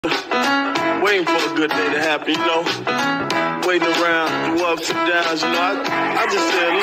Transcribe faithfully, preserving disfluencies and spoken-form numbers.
waiting for a good day to happen, you know, waiting around through ups and downs, you know. I, I just said,